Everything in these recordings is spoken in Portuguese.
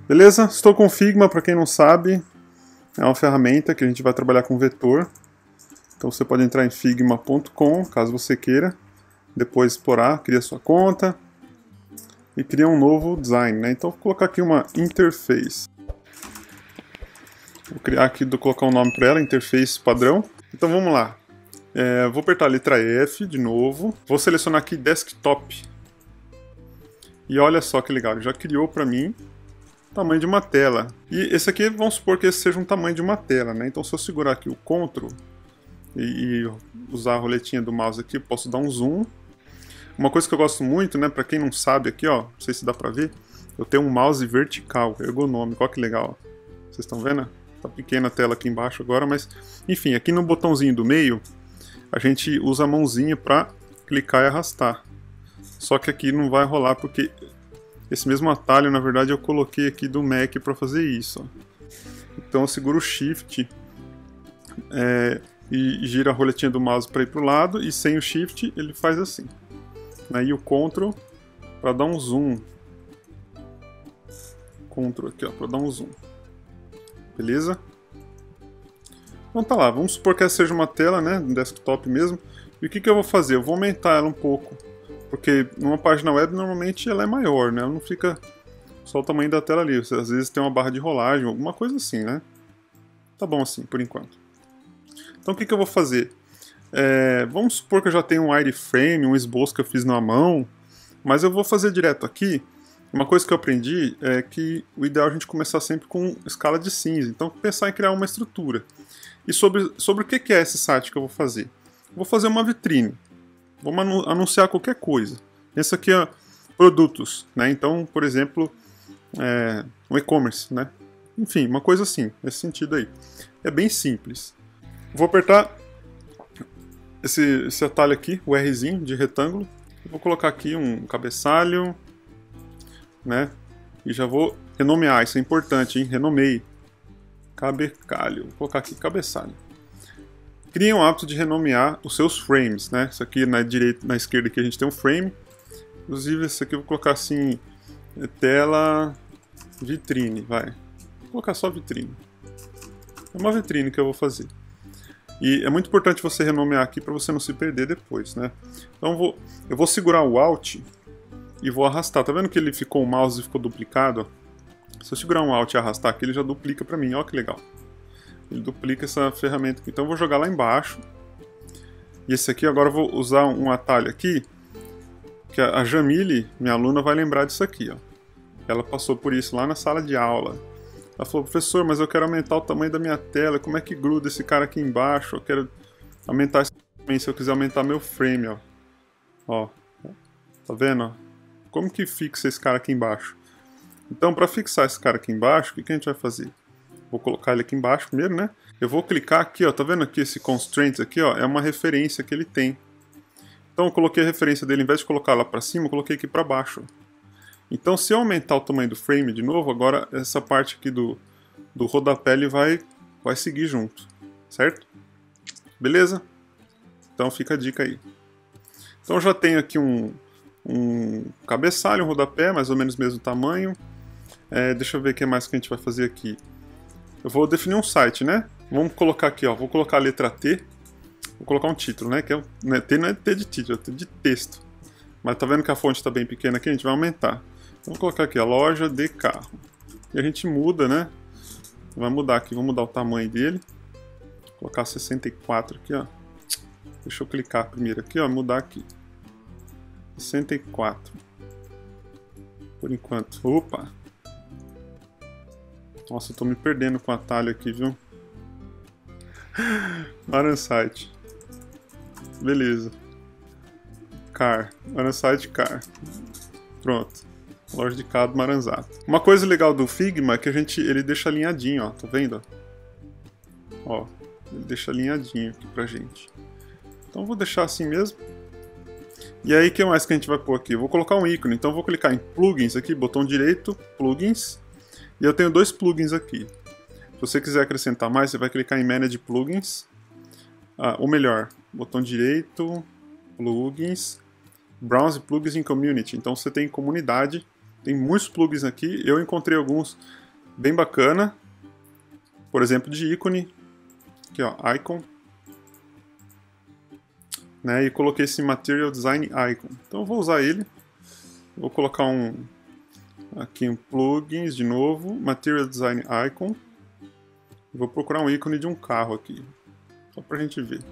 Beleza? Estou com o Figma, para quem não sabe, é uma ferramenta que a gente vai trabalhar com vetor. Então você pode entrar em figma.com, caso você queira, depois explorar, cria sua conta e cria um novo design, né? Então vou colocar aqui uma interface. Vou criar aqui, colocar um nome para ela, interface padrão. Então vamos lá. Vou apertar a letra F de novo. Vou selecionar aqui desktop. E olha só que legal, ele já criou para mim o tamanho de uma tela. E esse aqui, vamos supor que esse seja um tamanho de uma tela, né? Então se eu segurar aqui o Ctrl e usar a roletinha do mouse aqui, eu posso dar um zoom. Uma coisa que eu gosto muito, né, para quem não sabe aqui, ó, não sei se dá para ver, eu tenho um mouse vertical, ergonômico, olha que legal. Vocês estão vendo? Tá pequena a tela aqui embaixo agora, mas enfim, aqui no botãozinho do meio, a gente usa a mãozinha para clicar e arrastar. Só que aqui não vai rolar porque esse mesmo atalho, na verdade, eu coloquei aqui do Mac para fazer isso. Ó. Então eu seguro o Shift e gira a roletinha do mouse para ir para o lado, e sem o Shift ele faz assim. Aí o Ctrl para dar um zoom. Ctrl aqui, ó, para dar um zoom. Beleza? Então tá lá, vamos supor que essa seja uma tela, né, um desktop mesmo. E o que eu vou fazer? Eu vou aumentar ela um pouco, porque numa página web normalmente ela é maior, né, ela não fica só o tamanho da tela ali. Às vezes tem uma barra de rolagem, alguma coisa assim, né. Tá bom assim, por enquanto. Então o que eu vou fazer? Vamos supor que eu já tenho um wireframe, um esboço que eu fiz na mão, mas eu vou fazer direto aqui. Uma coisa que eu aprendi é que o ideal é a gente começar sempre com escala de cinza, então pensar em criar uma estrutura. E sobre o que é esse site que eu vou fazer? Vou fazer uma vitrine, vamos anunciar qualquer coisa. Esse aqui é produtos, né? Então, por exemplo, um e-commerce, né? Enfim, uma coisa assim, nesse sentido aí. É bem simples. Vou apertar esse atalho aqui, o Rzinho de retângulo. Vou colocar aqui um cabeçalho, né? E já vou renomear, isso é importante, hein? Renomeie. Cabecalho. Vou colocar aqui cabeçalho. Criem o hábito de renomear os seus frames, né? Isso aqui na direita, na esquerda aqui a gente tem um frame. Inclusive esse aqui eu vou colocar assim, tela vitrine, vai. Vou colocar só vitrine. É uma vitrine que eu vou fazer. E é muito importante você renomear aqui para você não se perder depois, né? Então eu vou segurar o Alt e vou arrastar. Tá vendo que ele ficou, o mouse ficou duplicado? Se eu segurar um Alt e arrastar aqui, ele já duplica para mim. Olha que legal. Ele duplica essa ferramenta aqui. Então eu vou jogar lá embaixo. E esse aqui agora eu vou usar um atalho aqui, que a Jamile, minha aluna, vai lembrar disso aqui, ó. Ela passou por isso lá na sala de aula. Ela falou: professor, mas eu quero aumentar o tamanho da minha tela, como é que gruda esse cara aqui embaixo? Eu quero aumentar esse tamanho, se eu quiser aumentar meu frame, ó. Ó, tá vendo? Ó? Como que fixa esse cara aqui embaixo? Então, para fixar esse cara aqui embaixo, o que a gente vai fazer? Vou colocar ele aqui embaixo primeiro, né? Eu vou clicar aqui, ó, tá vendo aqui esse constraints aqui, ó, é uma referência que ele tem. Então eu coloquei a referência dele, em vez de colocar lá para cima, eu coloquei aqui para baixo. Então, se eu aumentar o tamanho do frame de novo, agora essa parte aqui do rodapé ele vai seguir junto, certo? Beleza? Então fica a dica aí. Então eu já tenho aqui um cabeçalho, um rodapé, mais ou menos mesmo tamanho. Deixa eu ver o que mais que a gente vai fazer aqui. Eu vou definir um site, né? Vamos colocar aqui, ó. Vou colocar a letra T. Vou colocar um título, né? T não é T de título, é T de texto. Mas tá vendo que a fonte está bem pequena aqui? A gente vai aumentar. Então, vou colocar aqui a loja de carro. E a gente muda, né? Vai mudar aqui, vou mudar o tamanho dele. Vou colocar 64 aqui, ó. Deixa eu clicar primeiro aqui, ó. Mudar aqui. 64. Por enquanto. Opa! Nossa, eu tô me perdendo com o atalho aqui, viu? Aransite. Beleza. Car. Aransite Car. Pronto. Loja de carro do Maranzato. Uma coisa legal do Figma é que ele deixa alinhadinho, ó. Tá vendo? Ó. Ele deixa alinhadinho aqui pra gente. Então eu vou deixar assim mesmo. E aí, o que mais que a gente vai pôr aqui? Eu vou colocar um ícone. Então eu vou clicar em plugins aqui, botão direito, plugins. E eu tenho dois plugins aqui. Se você quiser acrescentar mais, você vai clicar em Manage Plugins. Ou melhor, botão direito, plugins, Browse Plugins in Community. Então você tem comunidade, tem muitos plugins aqui. Eu encontrei alguns bem bacana. Por exemplo, de ícone. Aqui, ó, icon. Né, e coloquei esse Material Design Icon. Então eu vou usar ele. Vou colocar aqui um plugins de novo, Material Design Icon. Vou procurar um ícone de um carro aqui, só pra gente ver.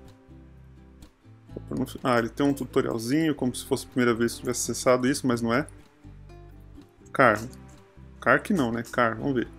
Ele tem um tutorialzinho, como se fosse a primeira vez que tivesse acessado isso, mas não é. Car. Car que não, né? Car, vamos ver.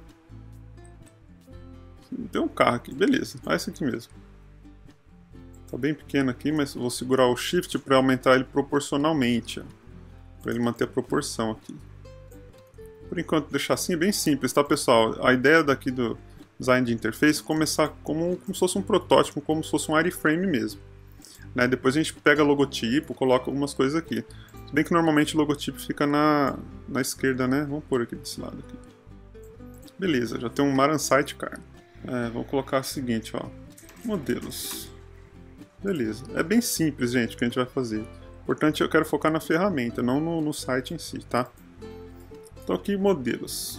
Tem um carro aqui, beleza. Ah, esse aqui mesmo. Tá bem pequeno aqui, mas vou segurar o Shift para aumentar ele proporcionalmente. Para ele manter a proporção aqui. Por enquanto, deixar assim é bem simples, tá, pessoal? A ideia daqui do design de interface é começar como se fosse um protótipo, como se fosse um wireframe mesmo. Né? Depois a gente pega logotipo, coloca algumas coisas aqui. Se bem que normalmente o logotipo fica na esquerda, né? Vamos pôr aqui desse lado aqui. Beleza, já tem um Maran Sidecar. Vamos colocar o seguinte, ó. Modelos. Beleza. É bem simples, gente, o que a gente vai fazer. Importante, eu quero focar na ferramenta, não no site em si, tá? Então aqui, modelos.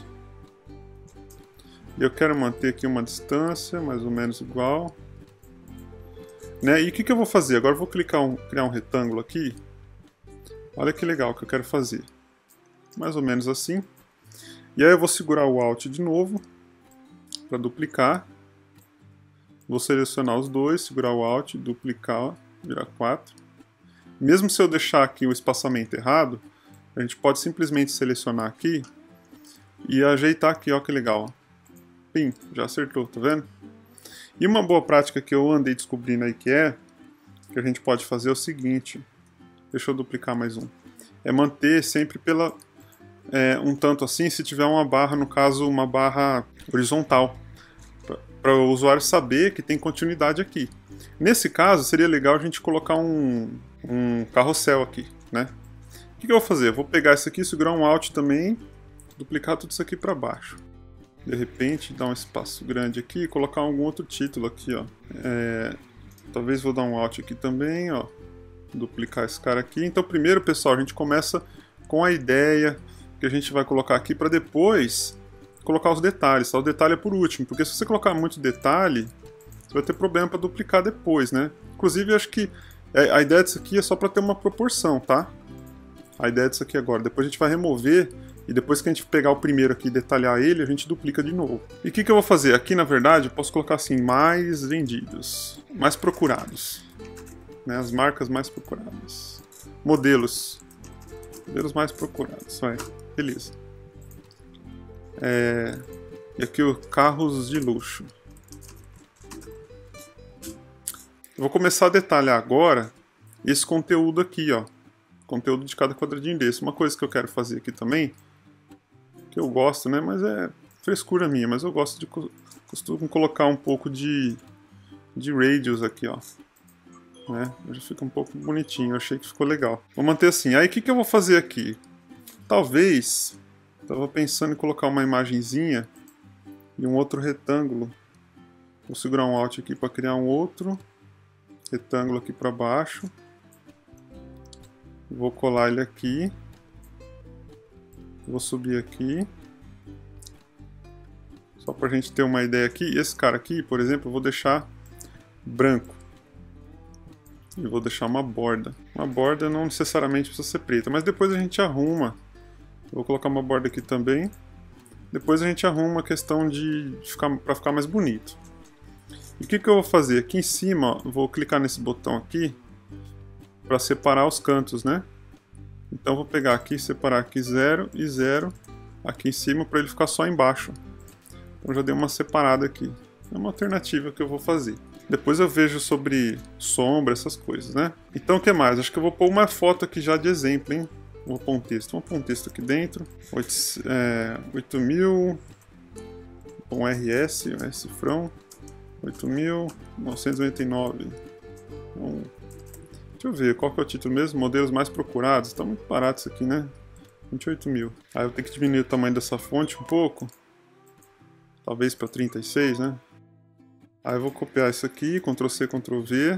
E eu quero manter aqui uma distância, mais ou menos igual. Né? E o que eu vou fazer? Agora eu vou criar um retângulo aqui. Olha que legal que eu quero fazer. Mais ou menos assim. E aí eu vou segurar o Alt de novo, para duplicar. Vou selecionar os dois, segurar o Alt, duplicar, virar 4. Mesmo se eu deixar aqui o espaçamento errado, a gente pode simplesmente selecionar aqui e ajeitar aqui, ó que legal. Pim, já acertou, tá vendo? E uma boa prática que eu andei descobrindo aí que a gente pode fazer é o seguinte. Deixa eu duplicar mais um. É manter sempre um tanto assim, se tiver uma barra, no caso uma barra horizontal. Para o usuário saber que tem continuidade aqui. Nesse caso, seria legal a gente colocar um carrossel aqui, né? O que eu vou fazer? Eu vou pegar isso aqui, segurar um Alt também, duplicar tudo isso aqui para baixo. De repente, dar um espaço grande aqui e colocar algum outro título aqui, ó. Talvez vou dar um Alt aqui também, ó. Duplicar esse cara aqui. Então, primeiro, pessoal, a gente começa com a ideia que a gente vai colocar aqui para depois colocar os detalhes, tá? O detalhe é por último, porque se você colocar muito detalhe, você vai ter problema para duplicar depois, né? Inclusive, eu acho que a ideia disso aqui é só para ter uma proporção, tá? A ideia disso aqui agora. Depois a gente vai remover e depois que a gente pegar o primeiro aqui e detalhar ele, a gente duplica de novo. E o que eu vou fazer? Aqui, na verdade, eu posso colocar assim, mais vendidos, mais procurados. Né? As marcas mais procuradas. Modelos. Modelos mais procurados, vai. Beleza. E aqui os carros de luxo. Eu vou começar a detalhar agora esse conteúdo aqui, ó. Conteúdo de cada quadradinho desse. Uma coisa que eu quero fazer aqui também, que eu gosto, né? Mas é frescura minha, mas eu gosto de costumo colocar um pouco de radius aqui, ó. Né? Já fica um pouco bonitinho, eu achei que ficou legal. Vou manter assim. Aí o que eu vou fazer aqui? Talvez, estava pensando em colocar uma imagenzinha e um outro retângulo. Vou segurar um Alt aqui para criar um outro retângulo aqui para baixo. Vou colar ele aqui. Vou subir aqui. Só para a gente ter uma ideia aqui. Esse cara aqui, por exemplo, eu vou deixar branco. E vou deixar uma borda. Uma borda não necessariamente precisa ser preta, mas depois a gente arruma. Vou colocar uma borda aqui também. Depois a gente arruma a questão para ficar mais bonito. E o que eu vou fazer? Aqui em cima, ó, vou clicar nesse botão aqui para separar os cantos, né? Então vou pegar aqui, separar aqui 0 e 0 aqui em cima para ele ficar só embaixo. Então já dei uma separada aqui. É uma alternativa que eu vou fazer. Depois eu vejo sobre sombra, essas coisas, né? Então o que mais? Acho que eu vou pôr uma foto aqui já de exemplo, hein? Vou pôr um texto. Vamos pôr um texto aqui dentro. 8.000. Um RS, um cifrão. 8.999. Deixa eu ver, qual que é o título mesmo? Modelos mais procurados. Tá muito barato isso aqui, né? 28.000. Aí eu tenho que diminuir o tamanho dessa fonte um pouco. Talvez para 36, né? Aí eu vou copiar isso aqui, Ctrl+C, Ctrl+V.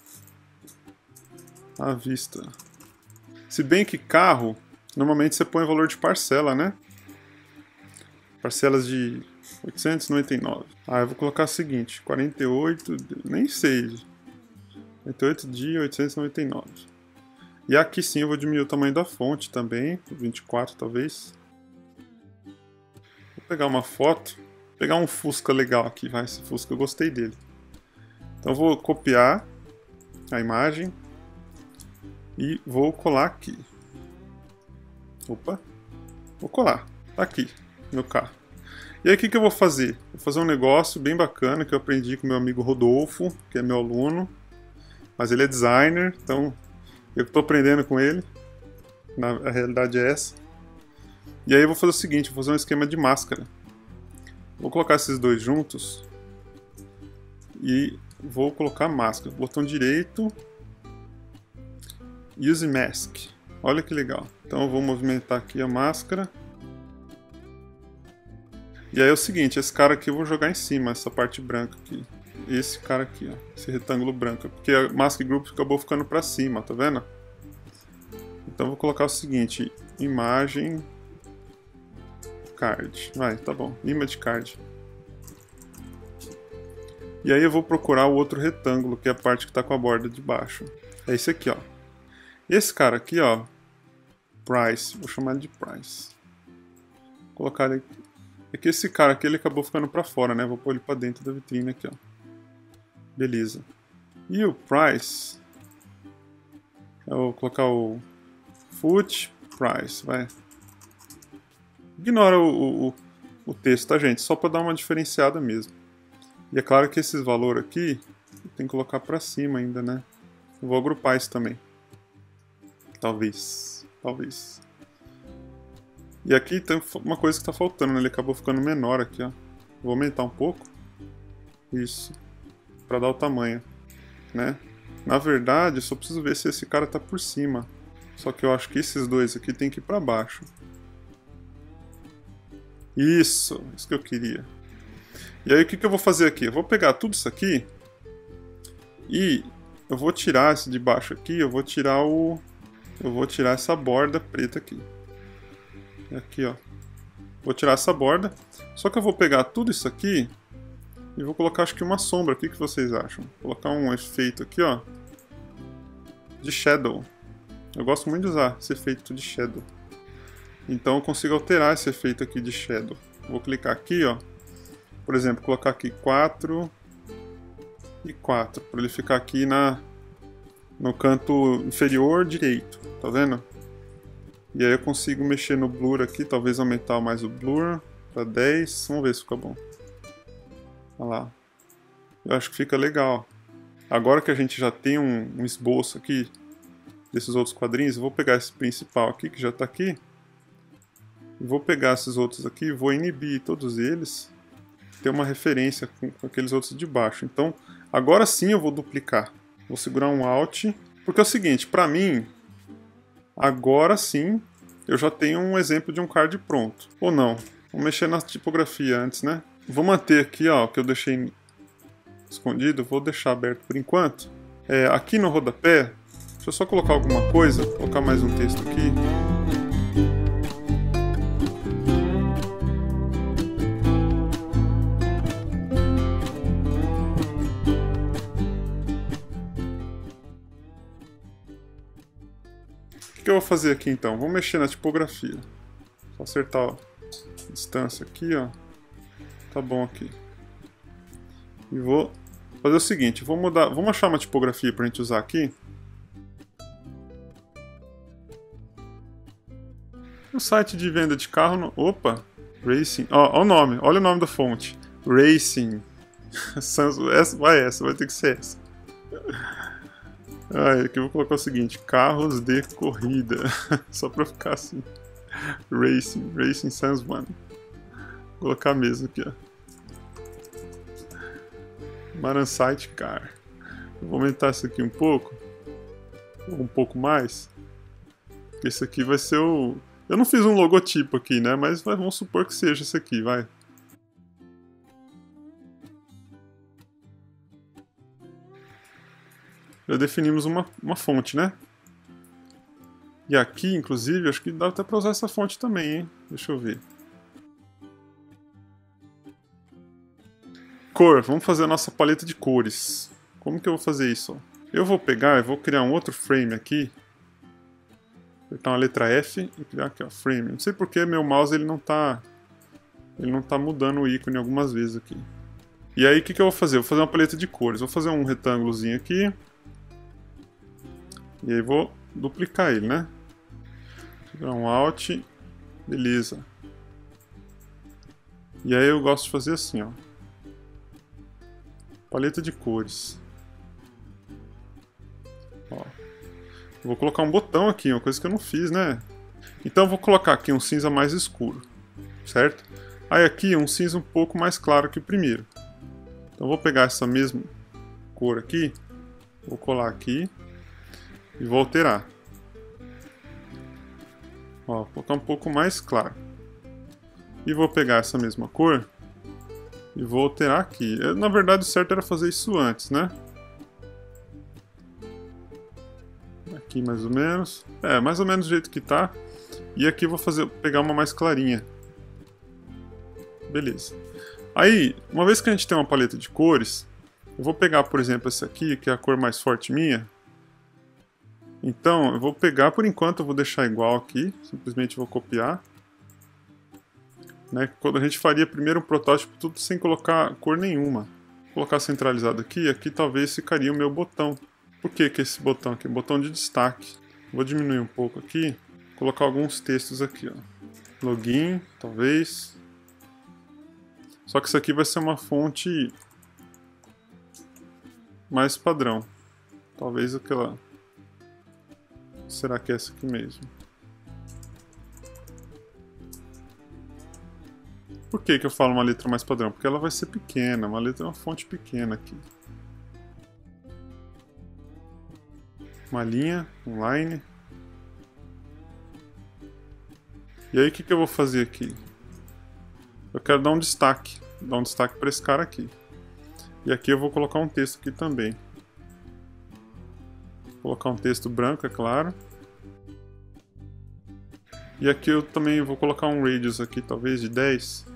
À vista. Se bem que carro, normalmente você põe valor de parcela, né? Parcelas de 899. Ah, eu vou colocar o seguinte, 48, nem sei. 48 de 899. E aqui sim eu vou diminuir o tamanho da fonte também, 24 talvez. Vou pegar uma foto, pegar um Fusca legal aqui, vai, esse Fusca eu gostei dele. Então eu vou copiar a imagem e vou colar aqui. Opa, vou colar, tá aqui, no carro. E aí o que eu vou fazer? Vou fazer um negócio bem bacana que eu aprendi com meu amigo Rodolfo, que é meu aluno, mas ele é designer, então eu estou aprendendo com ele, a realidade é essa. E aí eu vou fazer o seguinte, vou fazer um esquema de máscara. Vou colocar esses dois juntos e vou colocar máscara. Botão direito, Use Mask. Olha que legal. Então eu vou movimentar aqui a máscara. E aí é o seguinte, esse cara aqui eu vou jogar em cima, essa parte branca aqui. Esse cara aqui, ó, esse retângulo branco, porque a Mask Group acabou ficando pra cima, tá vendo? Então eu vou colocar o seguinte, imagem card, vai, tá bom, image card. E aí eu vou procurar o outro retângulo, que é a parte que tá com a borda de baixo. É esse aqui, ó. Esse cara aqui, ó, Price, vou chamar ele de Price. Vou colocar ele aqui. É que esse cara aqui ele acabou ficando pra fora, né? Vou pôr ele pra dentro da vitrine aqui, ó. Beleza. E o Price, eu vou colocar o Foot Price, vai. Ignora o texto, tá, gente? Só para dar uma diferenciada mesmo. E é claro que esses valores aqui, tem que colocar para cima ainda, né? Eu vou agrupar isso também. Talvez. E aqui tem uma coisa que está faltando, né? Ele acabou ficando menor aqui, ó. Vou aumentar um pouco. Isso. Para dar o tamanho, né? Na verdade, eu só preciso ver se esse cara tá por cima. Só que eu acho que esses dois aqui tem que ir para baixo. Isso que eu queria. E aí o que eu vou fazer aqui? Eu vou pegar tudo isso aqui e eu vou tirar esse de baixo aqui, eu vou tirar essa borda preta aqui. Aqui, ó. Vou tirar essa borda. Só que eu vou pegar tudo isso aqui e vou colocar acho que uma sombra. O que vocês acham? Vou colocar um efeito aqui, ó, de shadow. Eu gosto muito de usar esse efeito de shadow. Então eu consigo alterar esse efeito aqui de shadow. Vou clicar aqui, ó. Por exemplo, colocar aqui 4 e 4, para ele ficar aqui no canto inferior direito, tá vendo? E aí eu consigo mexer no blur aqui, talvez aumentar mais o blur para 10, vamos ver se fica bom. Olha lá. Eu acho que fica legal. Agora que a gente já tem um esboço aqui desses outros quadrinhos, eu vou pegar esse principal aqui, que já está aqui, e vou pegar esses outros aqui, vou inibir todos eles, ter uma referência com aqueles outros de baixo. Então, agora sim eu vou duplicar. Vou segurar um Alt, porque é o seguinte, para mim, agora sim, eu já tenho um exemplo de um card pronto. Ou não, vou mexer na tipografia antes, né? Vou manter aqui, ó, que eu deixei escondido, vou deixar aberto por enquanto. Aqui no rodapé, deixa eu só colocar alguma coisa, vou colocar mais um texto aqui. O que eu vou fazer aqui então? Vou mexer na tipografia. Só acertar a distância aqui, ó. Tá bom aqui. E vou fazer o seguinte, vamos achar uma tipografia pra gente usar aqui. No site de venda de carro, opa, Racing, ó, o nome, olha o nome da fonte. Racing. Essa vai ter que ser essa. Aqui eu vou colocar o seguinte, carros de corrida, só pra ficar assim, Racing Sans One, vou colocar mesmo aqui, ó, Maransite Car, eu vou aumentar isso aqui um pouco mais, porque esse aqui vai ser eu não fiz um logotipo aqui, né, mas vamos supor que seja esse aqui, vai. Já definimos uma fonte, né? E aqui, inclusive, acho que dá até para usar essa fonte também, hein? Deixa eu ver. Cor, vamos fazer a nossa paleta de cores. Como que eu vou fazer isso? Eu vou pegar, eu vou criar um outro frame aqui. Apertar uma letra F e criar aqui, ó, frame. Não sei porque meu mouse ele não tá mudando o ícone algumas vezes aqui. E aí o que eu vou fazer? Eu vou fazer uma paleta de cores. Vou fazer um retângulozinho aqui. E aí vou duplicar ele, né? Vou dar um Alt. Beleza. E aí eu gosto de fazer assim, ó. Paleta de cores. Ó. Vou colocar um botão aqui, uma coisa que eu não fiz, né? Então eu vou colocar aqui um cinza mais escuro, certo? Aí aqui um cinza um pouco mais claro que o primeiro. Então eu vou pegar essa mesma cor aqui, vou colar aqui e vou alterar. Ó, vou colocar um pouco mais claro. E vou pegar essa mesma cor e vou alterar aqui. Na verdade o certo era fazer isso antes, né? Aqui mais ou menos. É, mais ou menos do jeito que tá. E aqui eu vou pegar uma mais clarinha. Beleza. Aí, uma vez que a gente tem uma paleta de cores, eu vou pegar, por exemplo, essa aqui, que é a cor mais forte minha. Então, eu vou pegar, por enquanto eu vou deixar igual aqui, simplesmente vou copiar. Né? Quando a gente faria primeiro um protótipo tudo sem colocar cor nenhuma. Vou colocar centralizado aqui, aqui talvez ficaria o meu botão. Por que esse botão aqui? Botão de destaque. Vou diminuir um pouco aqui, colocar alguns textos aqui, ó. Login, talvez. Só que isso aqui vai ser uma fonte mais padrão. Talvez aquela... Será que é essa aqui mesmo? Por que eu falo uma letra mais padrão? Porque ela vai ser pequena, uma fonte pequena aqui. Uma linha, um line. E aí o que eu vou fazer aqui? Eu quero dar um destaque para esse cara aqui. E aqui eu vou colocar um texto aqui também. Vou colocar um texto branco, é claro. E aqui eu também vou colocar um radius aqui, talvez de 10.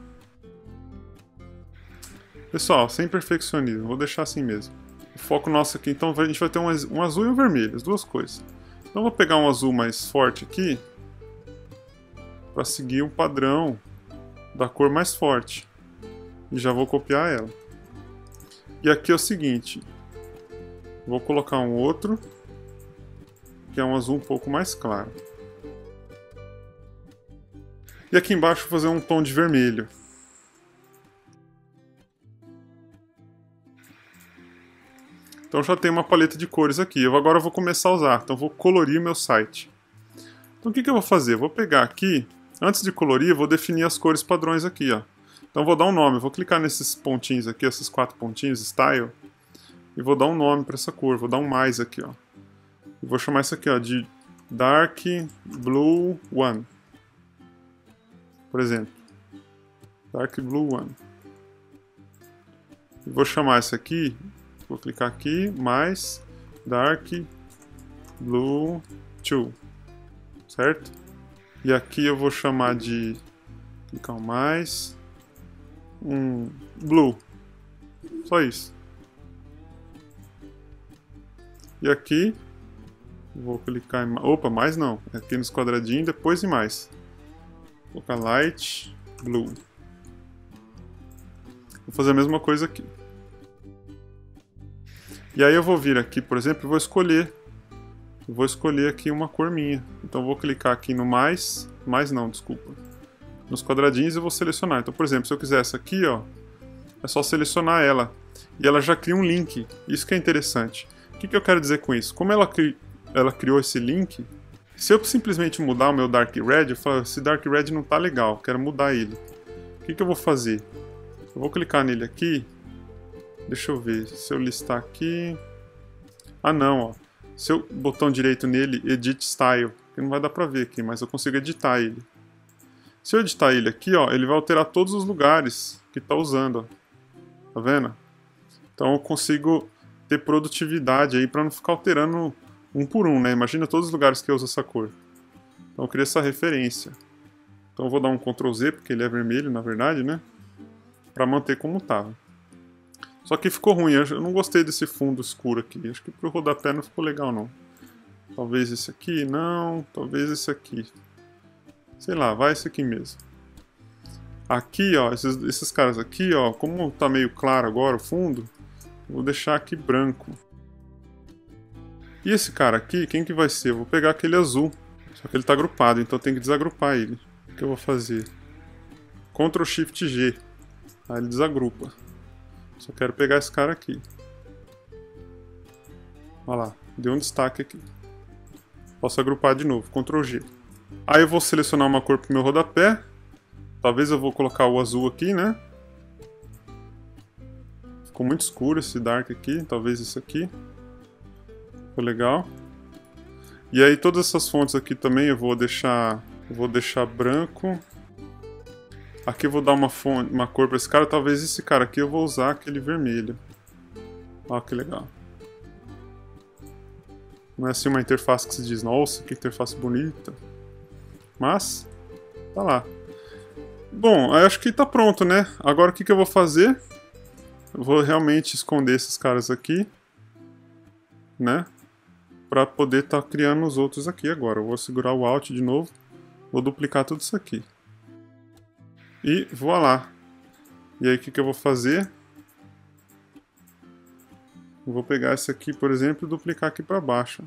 Pessoal, sem perfeccionismo, vou deixar assim mesmo. O foco nosso aqui, então a gente vai ter um azul e um vermelho, as duas coisas. Então eu vou pegar um azul mais forte aqui, para seguir o padrão da cor mais forte. E já vou copiar ela. E aqui é o seguinte, vou colocar um outro, que é um azul um pouco mais claro. E aqui embaixo vou fazer um tom de vermelho. Então já tem uma paleta de cores aqui. Agora eu vou começar a usar. Então vou colorir meu site. Então o que eu vou fazer? Eu vou pegar aqui, antes de colorir, eu vou definir as cores padrões aqui, ó. Então vou dar um nome. Vou clicar nesses pontinhos aqui, esses 4 pontinhos, Style, e vou dar um nome para essa cor. Vou dar um mais aqui, ó. E vou chamar isso aqui, ó, de Dark Blue One. Por exemplo. Dark Blue One. E vou chamar isso aqui. Vou clicar aqui, mais Dark Blue 2, certo? E aqui eu vou chamar de, clicar mais, Blue, só isso. E aqui, vou clicar em, opa, mais não, aqui nos quadradinhos, depois em mais. Vou colocar Light Blue. Vou fazer a mesma coisa aqui. E aí eu vou vir aqui, por exemplo, e vou escolher aqui uma cor minha. Então eu vou clicar aqui no mais não, desculpa, nos quadradinhos e vou selecionar. Então, por exemplo, se eu quiser essa aqui, ó, é só selecionar ela. E ela já cria um link. Isso que é interessante. O que eu quero dizer com isso? Como ela criou esse link, se eu simplesmente mudar o meu Dark Red, eu falo, esse Dark Red não tá legal, quero mudar ele. O que eu vou fazer? Eu vou clicar nele aqui. Deixa eu ver, se eu listar aqui... Ah não, ó. Se eu botão direito nele, Edit Style, que não vai dar pra ver aqui, mas eu consigo editar ele. Se eu editar ele aqui, ó, ele vai alterar todos os lugares que tá usando, ó. Tá vendo? Então eu consigo ter produtividade aí pra não ficar alterando um por um, né? Imagina todos os lugares que eu uso essa cor. Então eu criei essa referência. Então eu vou dar um Ctrl Z, porque ele é vermelho, na verdade, né? Pra manter como tava. Só que ficou ruim, eu não gostei desse fundo escuro aqui. Acho que pro rodapé não ficou legal, não. Talvez esse aqui, não. Talvez esse aqui. Sei lá, vai esse aqui mesmo. Aqui, ó, esses caras aqui, ó, como tá meio claro agora o fundo, vou deixar aqui branco. E esse cara aqui, quem que vai ser? Eu vou pegar aquele azul. Só que ele tá agrupado, então eu tenho que desagrupar ele. O que eu vou fazer? Ctrl Shift G. Aí ele desagrupa. Só quero pegar esse cara aqui. Olha lá, deu um destaque aqui. Posso agrupar de novo, Ctrl G. Aí eu vou selecionar uma cor pro meu rodapé. Talvez eu vou colocar o azul aqui, né? Ficou muito escuro esse dark aqui, talvez esse aqui. Ficou legal. E aí todas essas fontes aqui também eu vou deixar branco. Aqui eu vou dar uma cor para esse cara, talvez esse cara aqui eu vou usar aquele vermelho. Olha que legal. Não é assim uma interface que se diz, nossa, que interface bonita. Mas, tá lá. Bom, acho que tá pronto, né? Agora o que eu vou fazer? Eu vou realmente esconder esses caras aqui, né? Pra poder estar criando os outros aqui agora. Eu vou segurar o Alt de novo. Vou duplicar tudo isso aqui. E voilá. E aí o que eu vou fazer? Eu vou pegar esse aqui, por exemplo, e duplicar aqui para baixo.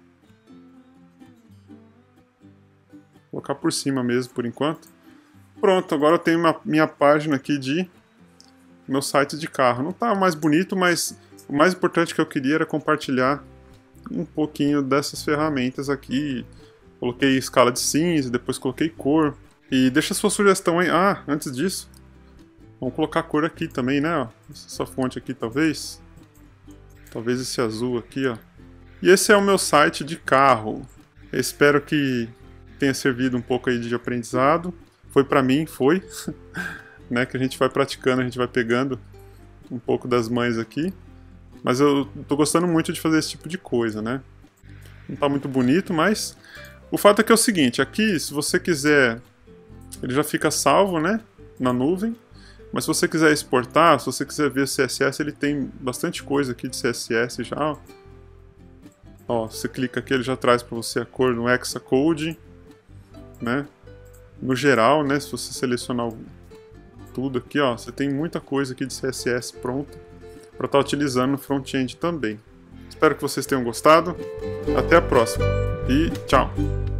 Vou colocar por cima mesmo, por enquanto. Pronto, agora eu tenho minha página aqui de meu site de carro. Não tá mais bonito, mas o mais importante que eu queria era compartilhar um pouquinho dessas ferramentas aqui. Coloquei escala de cinza, depois coloquei cor. E deixa a sua sugestão aí. Ah, antes disso, vamos colocar cor aqui também, né? Ó. Essa fonte aqui, talvez. Talvez esse azul aqui, ó. E esse é o meu site de carro. Eu espero que tenha servido um pouco aí de aprendizado. Foi pra mim, foi. Né? Que a gente vai praticando, a gente vai pegando um pouco das manhas aqui. Mas eu tô gostando muito de fazer esse tipo de coisa, né? Não tá muito bonito, mas... O fato é que é o seguinte, aqui, se você quiser... Ele já fica salvo, né? Na nuvem. Mas se você quiser exportar, se você quiser ver CSS, ele tem bastante coisa aqui de CSS já. Ó, você clica aqui, ele já traz para você a cor no Hexacode, né? No geral, né? Se você selecionar tudo aqui, ó, você tem muita coisa aqui de CSS pronta para estar utilizando no front-end também. Espero que vocês tenham gostado. Até a próxima e tchau!